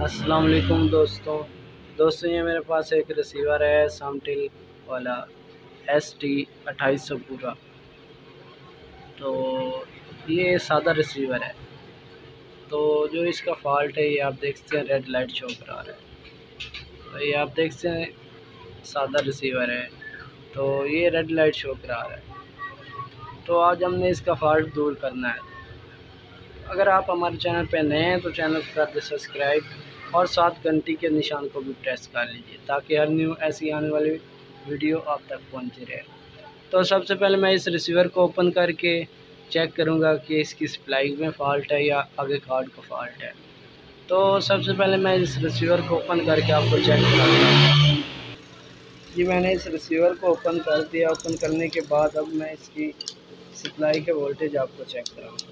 अस्सलाम वालेकुम दोस्तों ये मेरे पास एक रिसीवर है सामटिल वाला ST 2800 पूरा। तो ये सादा रिसीवर है। तो जो इसका फ़ॉल्ट है ये आप देखते हैं, रेड लाइट शो करा रहा है। तो ये आप देखते हैं सादा रिसीवर है, तो ये रेड लाइट शो करा रहा है। तो आज हमने इसका फ़ॉल्ट दूर करना है। अगर आप हमारे चैनल पे नए हैं तो चैनल को कर दे सब्सक्राइब और साथ घंटी के निशान को भी प्रेस कर लीजिए ताकि हर न्यू ऐसी आने वाली वीडियो आप तक पहुंची रहे। तो सबसे पहले मैं इस रिसीवर को ओपन करके चेक करूंगा कि इसकी सप्लाई में फ़ॉल्ट है या आगे कार्ड का फ़ॉल्ट है। तो सबसे पहले मैं इस रिसीवर को ओपन करके आपको चेक कराऊँगा। जी मैंने इस रिसीवर को ओपन कर दिया। ओपन करने के बाद अब मैं इसकी सप्लाई के वोल्टेज आपको चेक कराऊँगा,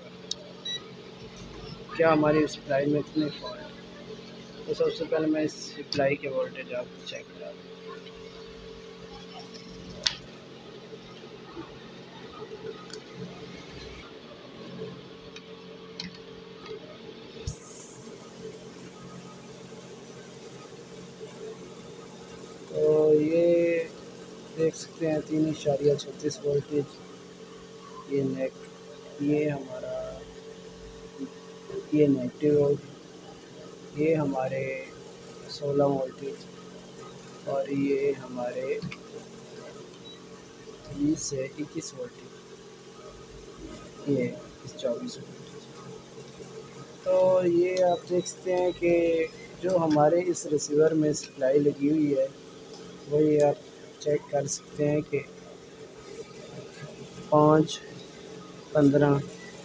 क्या हमारी सप्लाई में इतनी फॉल्ट है। तो सबसे पहले मैं इस सप्लाई के वोल्टेज आपको चेक करा दूँ। तो ये देख सकते हैं 3.36 वोल्टेज ये हमारा ये नेगेटिव वोल्ट, ये हमारे 16 वोल्टेज और ये हमारे 20 से 21 वोल्टेज, ये 24 वोल्टेज। तो ये आप देख सकते हैं कि जो हमारे इस रिसीवर में सप्लाई लगी हुई है वही आप चेक कर सकते हैं कि 5, 15,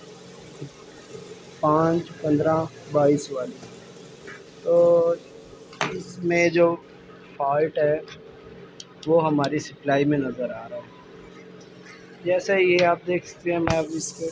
22 वाली। तो इसमें जो फॉल्ट है वो हमारी सप्लाई में नज़र आ रहा है। जैसे ये आप देख सकते हैं, मैं अब इसके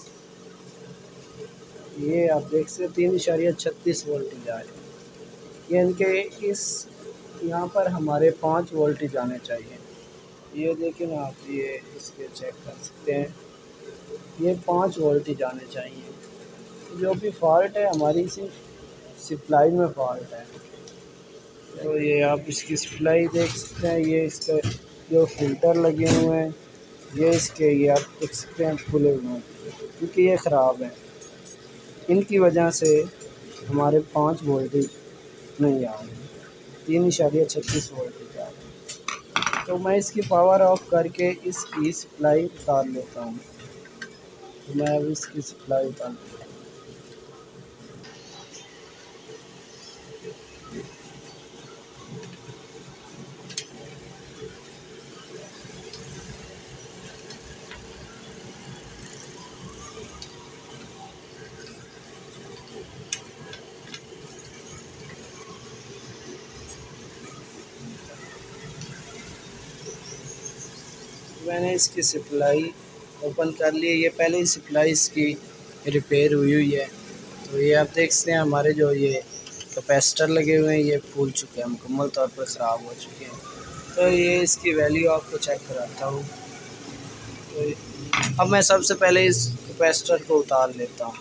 ये आप देख सकते हैं 3.36 वोल्टेज आ रहे हैं। यानी कि इस यहाँ पर हमारे 5 वोल्टेज आने चाहिए। ये देखिए ना आप, ये इसके चेक कर सकते हैं, ये 5 वोल्टेज आने चाहिए। जो भी फॉल्ट है हमारी सिर्फ सप्लाई में फॉल्ट है। तो ये आप इसकी सप्लाई देख सकते हैं, ये इसके जो फिल्टर लगे हुए हैं ये इसके ये आप देख सकते हैं खुले हुए हैं क्योंकि ये ख़राब है। इनकी वजह से हमारे 5 वोल्टेज नहीं आ रहे, 3.36 वोल्टेज आ रहे। तो मैं इसकी पावर ऑफ करके इसकी सप्लाई उतार लेता हूँ। तो मैं अब इसकी सप्लाई उतार लेता हूँ। मैंने इसकी सप्लाई ओपन कर ली है। ये पहले ही सप्लाई इसकी रिपेयर हुई है। तो ये आप देख सकते हैं हमारे जो ये कैपेसिटर लगे हुए हैं ये फूल चुके हैं, मुकम्मल तौर पर ख़राब हो चुके हैं। तो ये इसकी वैल्यू आपको चेक कराता हूँ। तो अब मैं सबसे पहले इस कैपेसिटर को उतार लेता हूँ।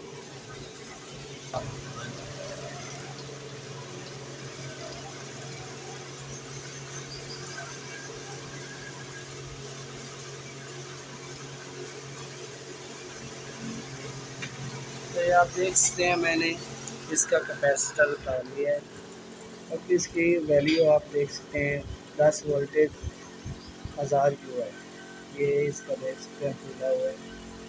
तो ये आप देख सकते हैं मैंने इसका कैपेसिटर उतार लिया है। अब इसकी वैल्यू आप देख सकते हैं 10 वोल्टेज 1000 क्यू है। ये इसका देख सकते हैं खुला हुआ है।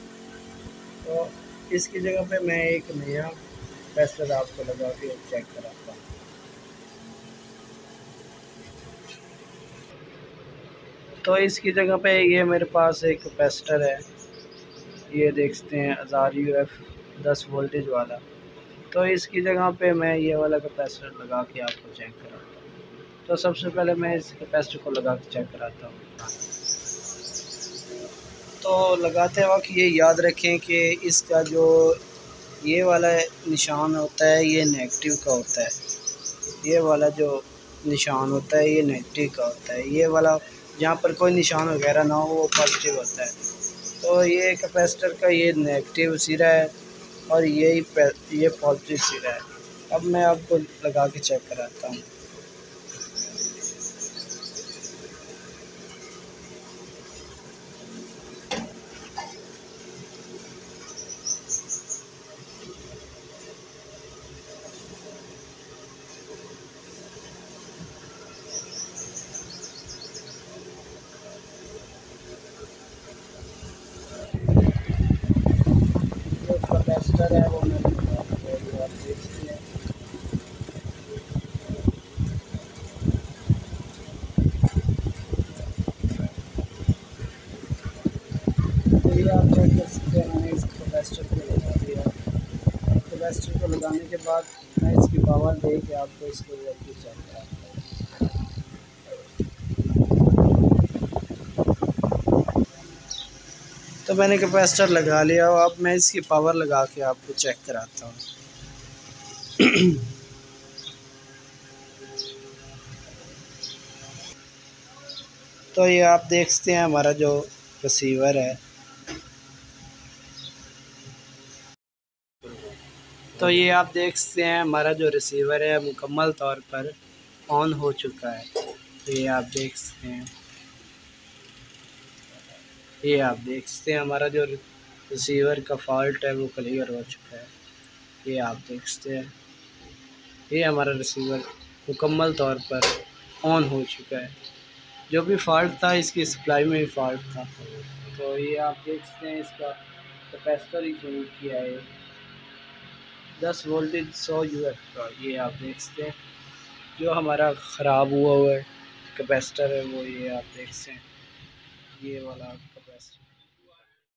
तो इसकी जगह पे मैं एक नया कैपेसिटर आपको लगा के चेक कराता हूँ। तो इसकी जगह पे ये मेरे पास एक कैपेसिटर है, ये देख सकते हैं 1000 UF 10 वोल्टेज वाला। तो इसकी जगह पे मैं ये वाला कैपेसिटर लगा के आपको चेक कराता हूँ। तो सबसे पहले मैं इस कैपेसिटर को लगा के चेक कराता हूँ। तो लगाते वक्त ये याद रखें कि इसका जो ये वाला निशान होता है ये नेगेटिव का होता है, ये वाला जो निशान होता है ये नेगेटिव का होता है, ये वाला जहाँ पर कोई निशान वगैरह ना हो वो पॉजिटिव होता है। तो ये कैपेसिटर का ये नेगेटिव सिरा है और ये पॉजिटिव सिरा है। अब मैं आपको लगा के चेक कराता हूँ। जो कैपेसिटर है वो मैंने लगा दिया, आप देख सकते हैं। तो ये आप चेक कर सकते हैं, मैंने इस कैपेसिटर को लगा दिया। कैपेसिटर को लगाने के बाद मैं इसकी पावर दे के आपको इसकी वोल्टेज चेक कराता हूँ। तो मैंने कैपेसिटर लगा लिया, अब मैं इसकी पावर लगा के आपको चेक कराता हूँ। तो ये आप देख सकते हैं हमारा जो रिसीवर है, तो ये आप देख सकते हैं हमारा जो रिसीवर है मुकम्मल तौर पर ऑन हो चुका है। तो ये आप देख सकते हैं, ये आप देख सकते हैं हमारा जो रिसीवर का फॉल्ट है वो क्लियर हो चुका है। ये आप देख सकते हैं, ये हमारा रिसीवर मुकम्मल तौर पर ऑन हो चुका है। जो भी फॉल्ट था इसकी सप्लाई में ही फॉल्ट था। तो ये आप देख सकते हैं इसका कैपेसिटर ही चेंज किया है, 10 वोल्टेज 100 यूएफ का। ये आप देख सकते हैं जो हमारा ख़राब हुआ है कैपेसिटर है वो, ये आप देख सकते हैं ये वाला कैपेसिटर।